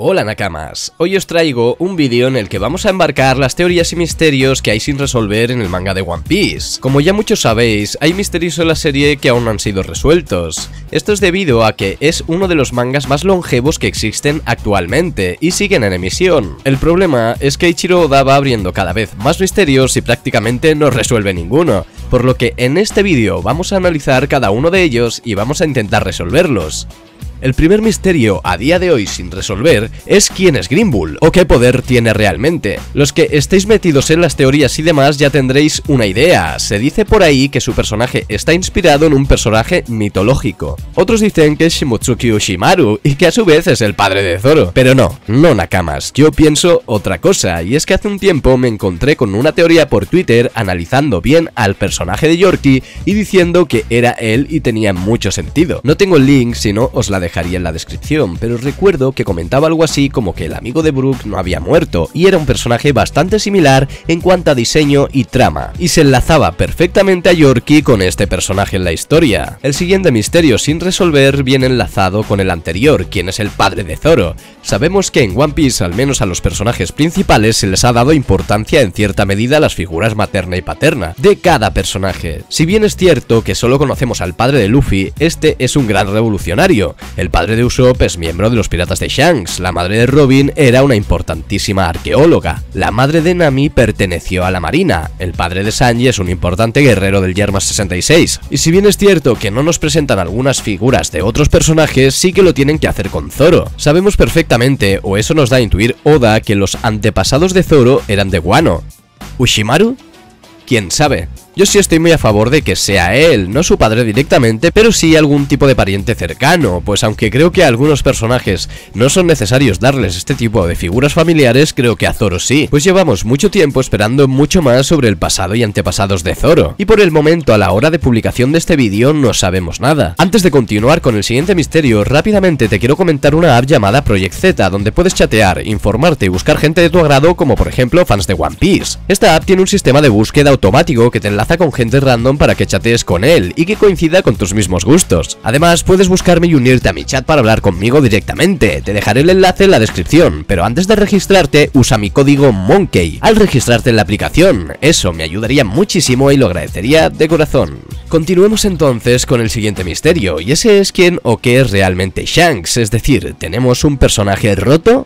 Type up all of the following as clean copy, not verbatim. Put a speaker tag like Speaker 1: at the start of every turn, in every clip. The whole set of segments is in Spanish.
Speaker 1: Hola Nakamas, hoy os traigo un vídeo en el que vamos a embarcar las teorías y misterios que hay sin resolver en el manga de One Piece. Como ya muchos sabéis, hay misterios en la serie que aún no han sido resueltos. Esto es debido a que es uno de los mangas más longevos que existen actualmente y siguen en emisión. El problema es que Eiichiro Oda va abriendo cada vez más misterios y prácticamente no resuelve ninguno, por lo que en este vídeo vamos a analizar cada uno de ellos y vamos a intentar resolverlos. El primer misterio a día de hoy sin resolver es quién es Green Bull o qué poder tiene realmente. Los que estéis metidos en las teorías y demás ya tendréis una idea. Se dice por ahí que su personaje está inspirado en un personaje mitológico. Otros dicen que es Shimotsuki Uchimaru y que a su vez es el padre de Zoro. Pero no Nakamas, yo pienso otra cosa, y es que hace un tiempo me encontré con una teoría por Twitter analizando bien al personaje de Yorkie y diciendo que era él y tenía mucho sentido. No tengo el link, si no os la dejaría en la descripción, pero recuerdo que comentaba algo así como que el amigo de Brook no había muerto y era un personaje bastante similar en cuanto a diseño y trama, y se enlazaba perfectamente a Yorkie con este personaje en la historia. El siguiente misterio sin resolver viene enlazado con el anterior, quien es el padre de Zoro. Sabemos que en One Piece, al menos a los personajes principales, se les ha dado importancia en cierta medida a las figuras materna y paterna de cada personaje. Si bien es cierto que solo conocemos al padre de Luffy, este es un gran revolucionario. El padre de Usopp es miembro de los piratas de Shanks, la madre de Robin era una importantísima arqueóloga, la madre de Nami perteneció a la marina, el padre de Sanji es un importante guerrero del Yermas 66, y si bien es cierto que no nos presentan algunas figuras de otros personajes, sí que lo tienen que hacer con Zoro. Sabemos perfectamente, o eso nos da a intuir Oda, que los antepasados de Zoro eran de Wano. ¿Ushimaru? ¿Quién sabe? Yo sí estoy muy a favor de que sea él, no su padre directamente, pero sí algún tipo de pariente cercano, pues aunque creo que a algunos personajes no son necesarios darles este tipo de figuras familiares, creo que a Zoro sí, pues llevamos mucho tiempo esperando mucho más sobre el pasado y antepasados de Zoro, y por el momento a la hora de publicación de este vídeo no sabemos nada. Antes de continuar con el siguiente misterio, rápidamente te quiero comentar una app llamada Project Z, donde puedes chatear, informarte y buscar gente de tu agrado, como por ejemplo fans de One Piece. Esta app tiene un sistema de búsqueda automático que te enlaza con gente random para que chatees con él y que coincida con tus mismos gustos. Además, puedes buscarme y unirte a mi chat para hablar conmigo directamente. Te dejaré el enlace en la descripción, pero antes de registrarte, usa mi código MONKEY al registrarte en la aplicación. Eso me ayudaría muchísimo y lo agradecería de corazón. Continuemos entonces con el siguiente misterio, y ese es quién o qué es realmente Shanks, es decir, ¿tenemos un personaje roto?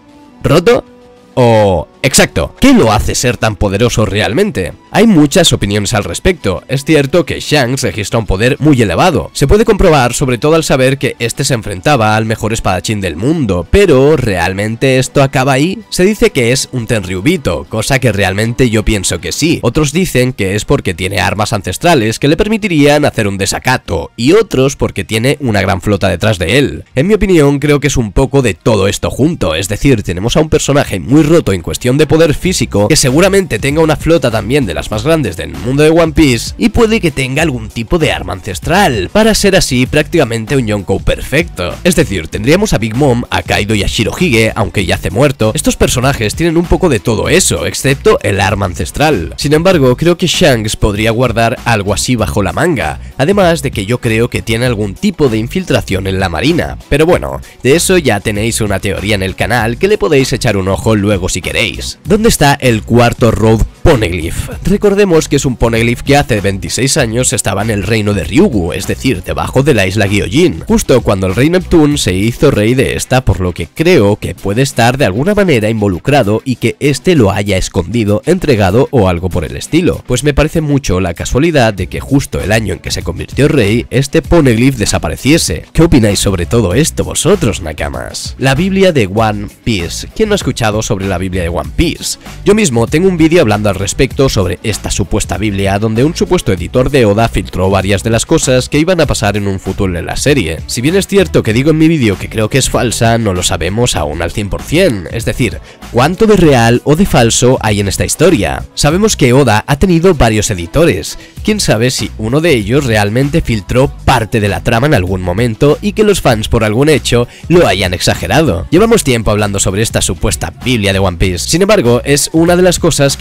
Speaker 1: O... exacto, ¿qué lo hace ser tan poderoso realmente? Hay muchas opiniones al respecto. Es cierto que Shanks registra un poder muy elevado. Se puede comprobar sobre todo al saber que este se enfrentaba al mejor espadachín del mundo, pero ¿realmente esto acaba ahí? Se dice que es un Tenryubito, cosa que realmente yo pienso que sí. Otros dicen que es porque tiene armas ancestrales que le permitirían hacer un desacato, y otros porque tiene una gran flota detrás de él. En mi opinión, creo que es un poco de todo esto junto, es decir, tenemos a un personaje muy roto en cuestión de poder físico, que seguramente tenga una flota también de las más grandes del mundo de One Piece, y puede que tenga algún tipo de arma ancestral, para ser así prácticamente un Yonkou perfecto. Es decir, tendríamos a Big Mom, a Kaido y a Shirohige, aunque yace muerto. Estos personajes tienen un poco de todo eso, excepto el arma ancestral. Sin embargo, creo que Shanks podría guardar algo así bajo la manga, además de que yo creo que tiene algún tipo de infiltración en la marina. Pero bueno, de eso ya tenéis una teoría en el canal que le podéis echar un ojo luego si queréis. ¿Dónde está el cuarto Road Poneglyph? Recordemos que es un Poneglyph que hace 26 años estaba en el reino de Ryugu, es decir, debajo de la isla Gyojin, justo cuando el rey Neptune se hizo rey de esta, por lo que creo que puede estar de alguna manera involucrado y que este lo haya escondido, entregado o algo por el estilo. Pues me parece mucho la casualidad de que justo el año en que se convirtió rey, este Poneglyph desapareciese. ¿Qué opináis sobre todo esto vosotros, Nakamas? La Biblia de One Piece. ¿Quién no ha escuchado sobre la Biblia de One Piece? Yo mismo tengo un vídeo hablando al respecto sobre esta supuesta Biblia, donde un supuesto editor de Oda filtró varias de las cosas que iban a pasar en un futuro en la serie. Si bien es cierto que digo en mi vídeo que creo que es falsa, no lo sabemos aún al 100%, es decir, ¿cuánto de real o de falso hay en esta historia? Sabemos que Oda ha tenido varios editores, quién sabe si uno de ellos realmente filtró parte de la trama en algún momento y que los fans por algún hecho lo hayan exagerado. Llevamos tiempo hablando sobre esta supuesta Biblia de One Piece, sin embargo es una de las cosas que creo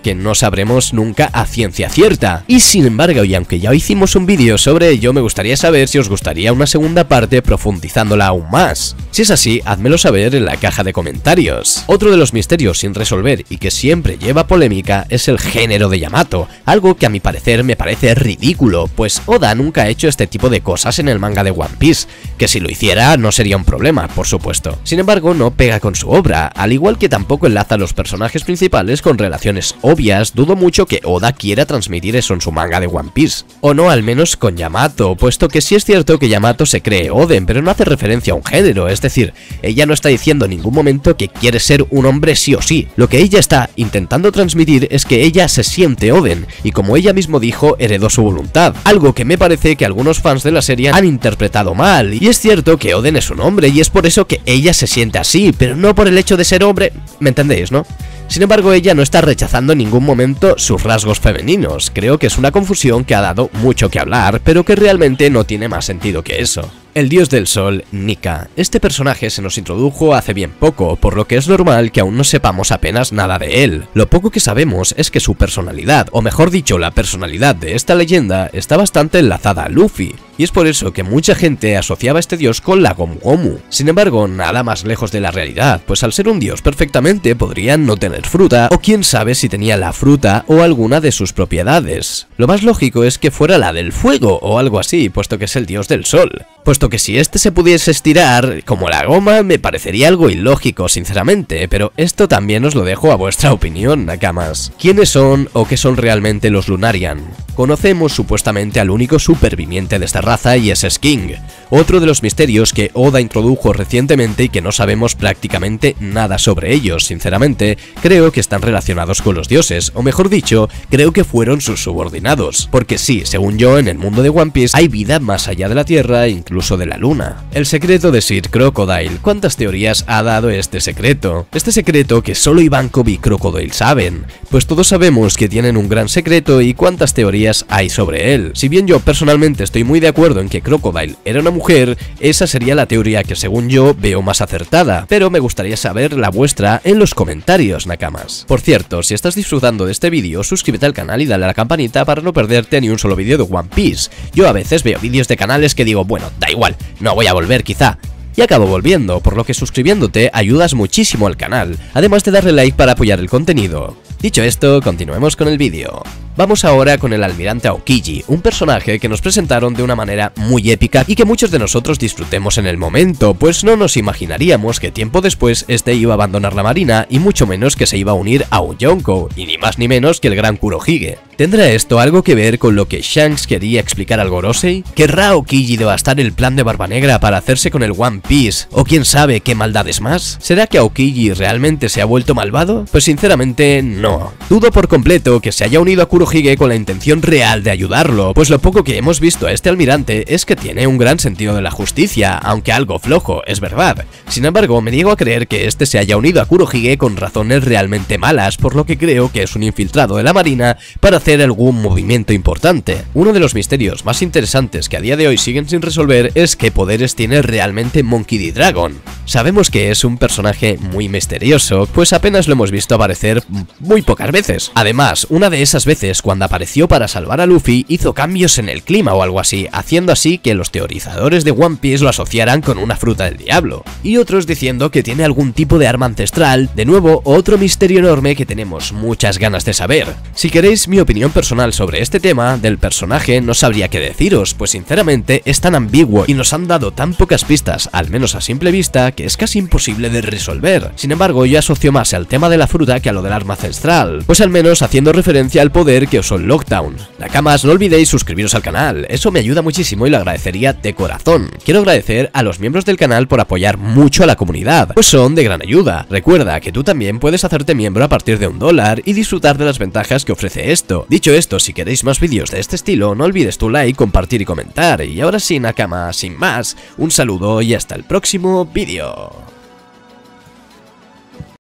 Speaker 1: algo que no sabremos nunca a ciencia cierta. Y sin embargo, y aunque ya hicimos un vídeo sobre ello, me gustaría saber si os gustaría una segunda parte profundizándola aún más. Si es así, házmelo saber en la caja de comentarios. Otro de los misterios sin resolver y que siempre lleva polémica es el género de Yamato, algo que a mi parecer me parece ridículo, pues Oda nunca ha hecho este tipo de cosas en el manga de One Piece, que si lo hiciera no sería un problema, por supuesto. Sin embargo, no pega con su obra, al igual que tampoco enlaza a los personajes principales con relaciones obvias. Dudo mucho que Oda quiera transmitir eso en su manga de One Piece, o no al menos con Yamato, puesto que sí es cierto que Yamato se cree Oden, pero no hace referencia a un género, es decir, ella no está diciendo en ningún momento que quiere ser un hombre sí o sí. Lo que ella está intentando transmitir es que ella se siente Oden, y como ella mismo dijo, heredó su voluntad, algo que me parece que algunos fans de la serie han interpretado mal. Y es cierto que Oden es un hombre y es por eso que ella se siente así, pero no por el hecho de ser hombre, ¿me entendéis, no? Sin embargo, ella no está rechazando en ningún momento sus rasgos femeninos. Creo que es una confusión que ha dado mucho que hablar, pero que realmente no tiene más sentido que eso. El dios del sol, Nika. Este personaje se nos introdujo hace bien poco, por lo que es normal que aún no sepamos apenas nada de él. Lo poco que sabemos es que su personalidad, o mejor dicho, la personalidad de esta leyenda, está bastante enlazada a Luffy, y es por eso que mucha gente asociaba a este dios con la Gomu Gomu. Sin embargo, nada más lejos de la realidad, pues al ser un dios perfectamente podría no tener fruta, o quién sabe si tenía la fruta o alguna de sus propiedades. Lo más lógico es que fuera la del fuego o algo así, puesto que es el dios del sol. Puesto que si este se pudiese estirar como la goma, me parecería algo ilógico, sinceramente, pero esto también os lo dejo a vuestra opinión, nakamas. ¿Quiénes son o qué son realmente los Lunarian? Conocemos supuestamente al único superviviente de esta raza y es King, otro de los misterios que Oda introdujo recientemente y que no sabemos prácticamente nada sobre ellos. Sinceramente, creo que están relacionados con los dioses, o mejor dicho, creo que fueron sus subordinados, porque sí, según yo, en el mundo de One Piece hay vida más allá de la Tierra, incluso de la Luna. El secreto de Sir Crocodile. ¿Cuántas teorías ha dado este secreto? Este secreto que solo Ivankov y Crocodile saben, pues todos sabemos que tienen un gran secreto y cuántas teorías hay sobre él. Si bien yo personalmente estoy muy de acuerdo en que Crocodile era una mujer, esa sería la teoría que según yo veo más acertada, pero me gustaría saber la vuestra en los comentarios, nakamas. Por cierto, si estás disfrutando de este vídeo, suscríbete al canal y dale a la campanita para no perderte ni un solo vídeo de One Piece. Yo a veces veo vídeos de canales que digo, bueno, da igual, no voy a volver quizá, y acabo volviendo, por lo que suscribiéndote ayudas muchísimo al canal, además de darle like para apoyar el contenido. Dicho esto, continuemos con el vídeo. Vamos ahora con el almirante Aokiji, un personaje que nos presentaron de una manera muy épica y que muchos de nosotros disfrutemos en el momento, pues no nos imaginaríamos que tiempo después este iba a abandonar la marina y mucho menos que se iba a unir a un Yonko, y ni más ni menos que el gran Kurohige. ¿Tendrá esto algo que ver con lo que Shanks quería explicar al Gorosei? ¿Querrá Aokiji devastar el plan de Barba Negra para hacerse con el One Piece? ¿O quién sabe qué maldades más? ¿Será que Aokiji realmente se ha vuelto malvado? Pues sinceramente no. Dudo por completo que se haya unido a Kurohige con la intención real de ayudarlo, pues lo poco que hemos visto a este almirante es que tiene un gran sentido de la justicia, aunque algo flojo, es verdad. Sin embargo, me niego a creer que este se haya unido a Kurohige con razones realmente malas, por lo que creo que es un infiltrado de la marina para hacer algún movimiento importante. Uno de los misterios más interesantes que a día de hoy siguen sin resolver es qué poderes tiene realmente Monkey D. Dragon. Sabemos que es un personaje muy misterioso, pues apenas lo hemos visto aparecer muy pocas veces. Además, una de esas veces cuando apareció para salvar a Luffy hizo cambios en el clima o algo así, haciendo así que los teorizadores de One Piece lo asociaran con una fruta del diablo, y otros diciendo que tiene algún tipo de arma ancestral. De nuevo, otro misterio enorme que tenemos muchas ganas de saber. Si queréis mi opinión personal sobre este tema del personaje, no sabría qué deciros, pues sinceramente es tan ambiguo y nos han dado tan pocas pistas, al menos a simple vista, que es casi imposible de resolver. Sin embargo, yo asocio más al tema de la fruta que a lo del arma ancestral, pues al menos haciendo referencia al poder que usó Lockdown. Nakamas, no olvidéis suscribiros al canal, eso me ayuda muchísimo y lo agradecería de corazón. Quiero agradecer a los miembros del canal por apoyar mucho a la comunidad, pues son de gran ayuda. Recuerda que tú también puedes hacerte miembro a partir de $1 y disfrutar de las ventajas que ofrece esto. Dicho esto, si queréis más vídeos de este estilo, no olvides tu like, compartir y comentar. Y ahora sí, Nakama, sin más, un saludo y hasta el próximo vídeo.